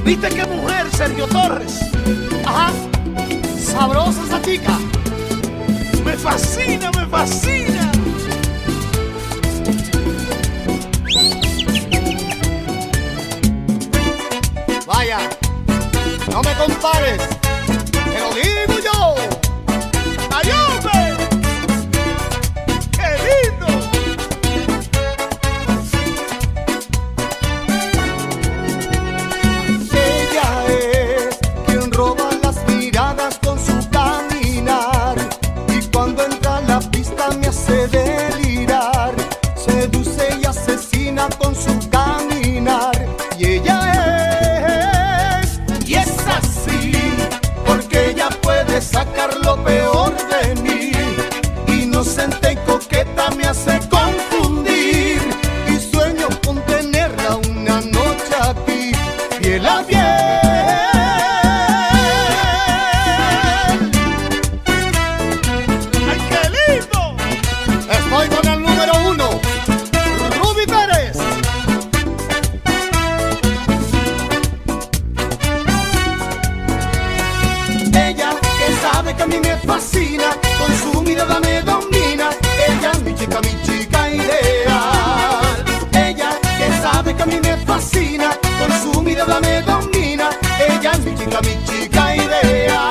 ¿Viste qué mujer, Sergio Torres? Ajá, sabrosa esa chica. Me fascina, me fascina. Vaya, no me compares, te lo digo yo. ¡Ay, hombre! ¡Qué lindo! Ella es quien roba las miradas con su caminar, y cuando entra a la pista me hace delirar. Seduce y asesina con su caminar, y ella es así, porque ella puede sacar lo peor de mí. Inocente y coqueta me hace confundir, y sueño con tenerla una noche aquí, piel a piel. ¡Ay, qué lindo! Estoy con el número 1, Ruby Pérez. Ella que sabe que a mí me fascina, con su mirada me domina. Ella es mi chica ideal. Ella que sabe que a mí me fascina, con su mirada me domina. Ella es mi chica ideal.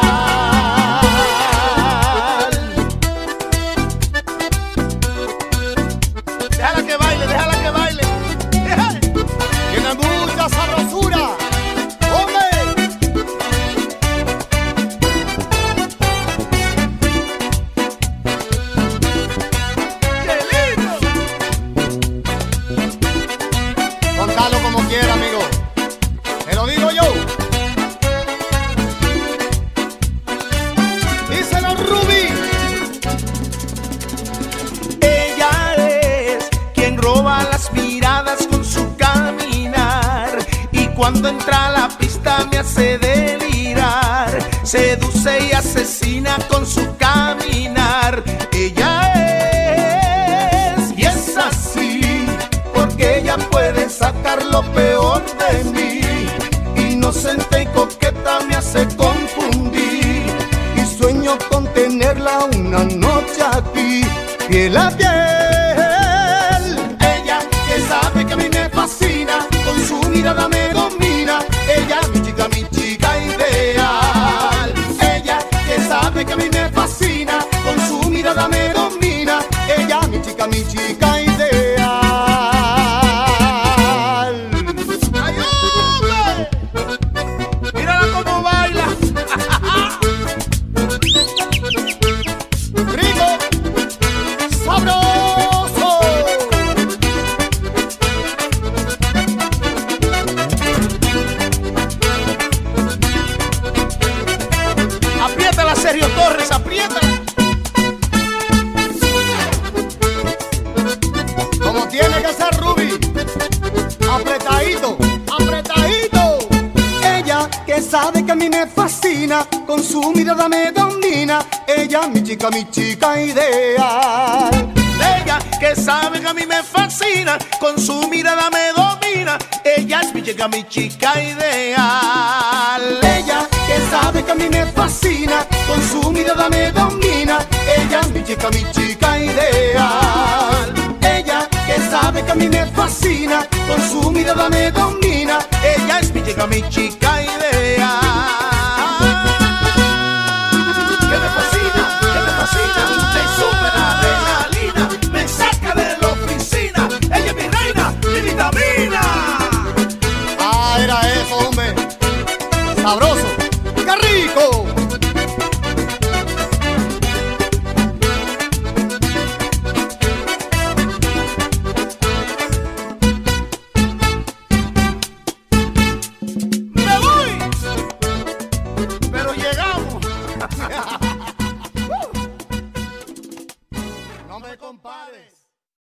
Déjala que baile, déjala que baile. Déjala. Tiene mucha sabrosura. ¡Hombre! ¡Qué lindo! Contalo como quiera, amigo. Te lo digo yo. Díselo, Ruby. Ella es quien roba las miradas con su caminar, y cuando entra a la pista me hace delirar. Seduce y asesina con su caminar. Ella Es así, porque ella puede sacar lo peor de mí. Inocente y coqueta me hace confundir, y sueño con tenerla una noche aquí, piel a piel. Ella que sabe que a mí me fascina, con su mirada me domina. Ella es mi chica ideal. Ella que sabe que a mí me fascina, con su mirada me domina. Ella es mi chica ideal. ¡Ay, hombre! ¡Mírala cómo baila! Rico, sabroso. ¡Apriétala, Sergio Torres, apriétala! Como tiene que ser, Ruby. Apretadito, apretadito. Ella que sabe que a mí me fascina, con su mirada me domina. Ella es mi chica ideal. Ella que sabe que a mí me fascina, con su mirada me domina. Ella es mi chica ideal. Ella que sabe que a mí me fascina, con su mirada me domina. Ella es mi chica ideal. Ella que sabe que a mí me fascina, con su mirada me domina. Ella es mi chica ideal. Que me fascina, me sube la adrenalina, me saca de la oficina. Ella es mi reina, mi vitamina. Ah, era eso, hombre. Sabroso. ¡Qué rico!